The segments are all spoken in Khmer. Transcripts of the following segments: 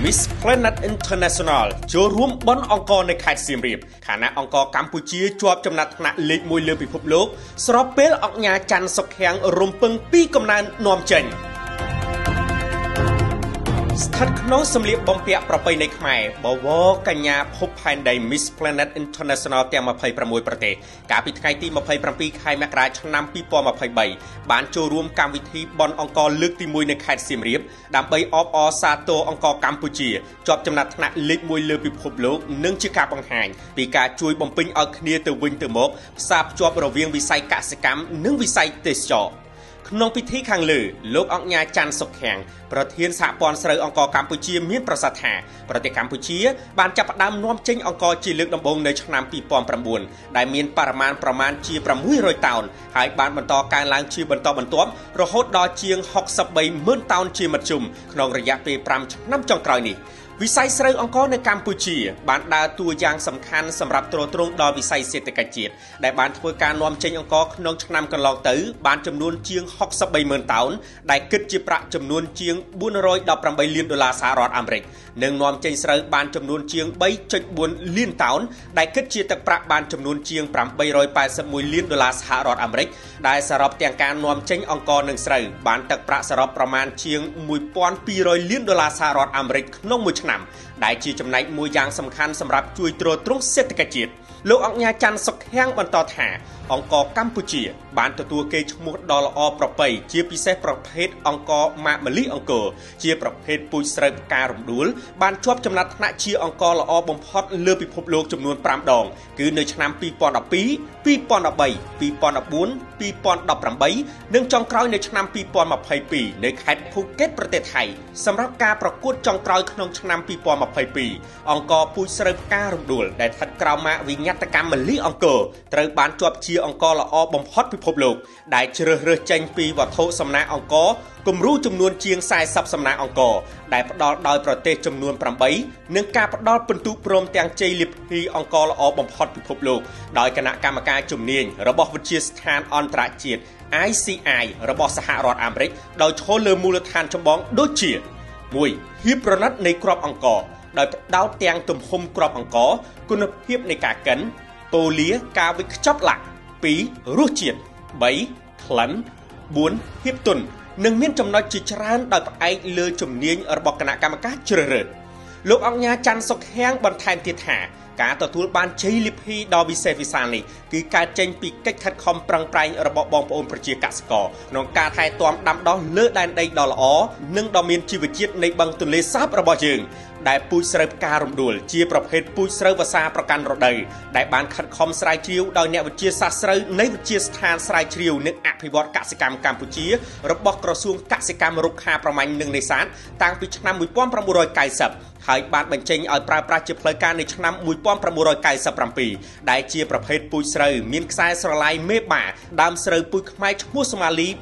Miss Planet International ចូលរួមបនអង្គរនៅខេត្តសៀមរាបខណៈអង្គរកម្ពុជាជាប់ចំណាត់ថ្នាក់លេខ1លើពិភពលោកស្របពេលអង្គការច័ន្ទសុខាំងរំពឹងពីកំណើននាំចេញស្ថិតក្នុងសម្លៀកបំពាក់ប្រពៃណីខ្មែរបវរកញ្ញាភពផែនដី Miss Planet International ទាំង26ប្រទេសកាលពីថ្ងៃទី27ខែមករាឆ្នាំ2023បានចូលរួមកម្មវិធីបន់អង្គរលើកទី1នៅខេត្តសៀមរាបដើម្បីអបអរសាទរអង្គរកម្ពុជាជាប់ចំណាត់ថ្នាក់លេខ1លើពិភពលោកនិងជាការបង្ហាញពីការជួយបំពេញឲ្យគ្នាទៅវិញទៅមកផ្សារភ្ជាប់រវាងវិស័យកសិកម្មនិងវិស័យទេសចរណ៍ក្នុងពិធីខាងលើលោកអង្គញាច័ន្ទសុខាំងប្រធានសហព័ន្ធស្រូវអង្គរកម្ពុជាមានប្រសាសន៍ថាប្រទេសកម្ពុជាបានចាប់ផ្ដើមនាំចេញអង្គរជាលើកដំបូងនៅឆ្នាំ2009ដែលមានបរិមាណប្រមាណជា600តោនហើយបានបន្តកើនឡើងជាបន្តបន្ទាប់រហូតដល់ជាង63,000តោនជាមធ្យមក្នុងរយៈពេល5ឆ្នាំចុងក្រោយនេះវិស័យស្រូវអង្គរនៅកម្ពុជាបានដើរតួយ៉ាងសំខាន់សម្រាប់ទ្រទ្រង់ដល់វិស័យសេដ្ឋកិច្ចជាតិដែលបានធ្វើការនាំចេញអង្គរក្នុងឆ្នាំកន្លងទៅបានចំនួនជាង63,000តោនដែលគិតជាប្រាក់ចំនួនជាង418លានដុល្លារសហរដ្ឋអាមេរិកនិងនាំចេញស្រូវបានចំនួនជាង 3.4 លានតោនដែលគិតជាទឹកប្រាក់បានចំនួនជាង881លានដុល្លារសហរដ្ឋអាមេរិកដែលសរុបទាំងការនាំចេញអង្គរនិងស្រូវបានទឹកប្រាក់សរុបប្រមាណជាង1,200លានដុល្លារសហរដ្ឋអាមេរិកក្នុងមួយឆ្នាំដែលជាចំណែកមួយយ៉ាងសំខាន់សម្រាប់ជួយទ្រទ្រង់សេដ្ឋកិច្ចជាតិលោកអង្គញាច័ន្ទសុខាំងបន្តថាអង្គរកម្ពុជាបានទទួលកេរ្តិ៍ឈ្មោះដ៏ល្អប្រពៃជាពិសេសប្រភេទអង្គរម៉ាក់មលីអង្គរជាប្រភេទពូជស្រូវផ្ការំដួលបានជាប់ចំណាត់ថ្នាក់ជាអង្គរល្អបំផុតលើពិភពលោកចំនួន5ដងគឺនៅឆ្នាំ2012 2013 2014 2018និងចុងក្រោយនៅឆ្នាំ2022នៅខេត្តភូកេតប្រទេសថៃសម្រាប់ការប្រកួតចុងក្រោយក្នុងឆ្នាំ2022អង្គរពូជស្រូវផ្ការំដួលដែលស្ថិតក្រោមម៉ាកវិញ្ញាតកម្មមលីអង្គរត្រូវបានជាប់ជាអង្គរល្អបំផុតពិភពលោកដែលជ្រើសរើសចេញពីវត្ថុសំណាកអង្គរគំរូចំនួនជាង40សំណាកអង្គរដែលផ្ដល់ដោយប្រទេសចំនួន8និងការផ្ដល់ពិន្ទុព្រមទាំងជ័យលាភីអង្គរល្អបំផុតពិភពលោកដោយគណៈកម្មការជំនាញរបស់វិទ្យាស្ថានអន្តរជាតិ ICI របស់សហរដ្ឋអាមេរិកដោយឈលលើមូលដ្ឋានចម្បងដូចជា 1. ភាពប្រណិតនៃគ្រាប់អង្គរដោយផ្ដោតទាំងទំហំគ្រាប់អង្គរគុណភាពនៃការកិនពូលាការវិខ្ចប់ឡាក់ 2. រសជាតិ 3. ក្លិន 4. ភាពទន់និងមានចំណុចជាច្រើនដោយផ្អែកលើជំនាញរបស់គណៈកម្មការជ្រើសរើសលោកអង្គញាច័ន្ទសុខាំងបន្ថែមទៀតថាការទទួលបានជ័យលាភីដ៏វិសេសវិសាលនេះគឺកើតចេញពីកិច្ចខិតខំប្រឹងប្រែងរបស់បងប្អូនប្រជាកសិករក្នុងការថែទាំដាំដុះលើដែនដីដ៏ល្អនិងដ៏មានជីវជាតិនៃបឹងទន្លេសាបរបស់យើងដែលពូជស្រូវផ្ការំដួលជាប្រភេទពូជស្រូវវស្សាប្រកាន់រដូវដែលបានខិតខំស្រាវជ្រាវដោយអ្នកវិទ្យាសាស្ត្រស្រូវនៃវិទ្យាស្ថានស្រាវជ្រាវនិងអភិវឌ្ឍកសិកម្មកម្ពុជារបស់ក្រសួងកសិកម្មរុក្ខាប្រមាញ់និងនេសាទតាំងពីឆ្នាំ1990ហើយបានបញ្ចេញឲ្យប្រើប្រាស់ជាផ្លូវការនៅឆ្នាំ1997ដែលជាប្រភេទពូជស្រូវមានខ្សែស្រឡាយមេបាដើមស្រូវពូជខ្មែរឈ្មោះសូម៉ាលី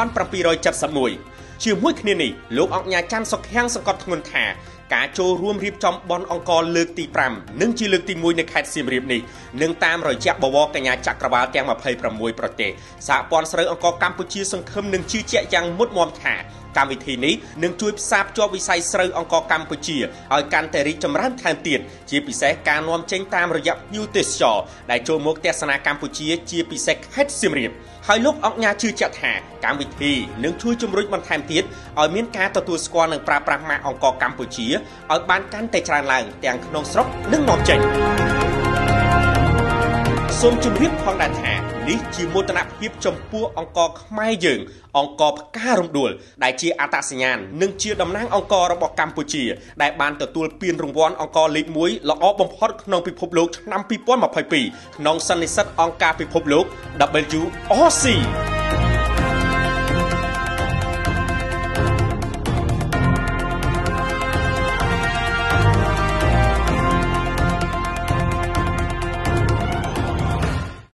1771ជាមួយគ្នានេះលោកអង្គញាច័ន្ទសុខាំងសង្កត់ធ្ងន់ថាការចូលរួមរៀបចំបន់អង្គរលើកទី5និងជាលើកទី1នៅខេត្តសៀមរាបនេះនឹងតាមរយៈបវរកញ្ញាចក្រវាលទាំង26ប្រទេសសហព័ន្ធស្រូវអង្គរកម្ពុជាសង្ឃឹមនឹងជឿជាក់យ៉ាងមុតមាំថាកម្មវិធីនេះនឹងជួយផ្សារភ្ជាប់វិស័យស្រូវអង្គរកម្ពុជាឲ្យកាន់តែរីកចម្រើនថែមទៀតជាពិសេសការនាំចេញតាមរយៈភ្ញៀវទេសចរដែលចូលមកទស្សនាកម្ពុជាជាពិសេសខេត្តសៀមរាបហើយលោកអង្គញាជឿជាក់ថាកម្មវិធីនឹងជួយជំរុញបន្ថែមទៀតឲ្យមានការទទួលស្គាល់និងប្រើប្រាស់ម៉ាកអង្គរកម្ពុជាឲ្យបានកាន់តែច្រើនឡើងទាំងក្នុងស្រុកនិងនាំចេញសូមជម្រាបផងដែរថានេះជាមោទនភាពចំពោះអង្គរខ្មែរយើងអង្គរផ្ការំដួលដែលជាអត្តសញ្ញាណនិងជាតំណាងអង្គររបស់កម្ពុជាដែលបានទទួលពានរង្វាន់អង្គរលេខ1ល្អបំផុតក្នុងពិភពលោកឆ្នាំ2022ក្នុងសន្និសីទអង្គការពិភពលោក WRC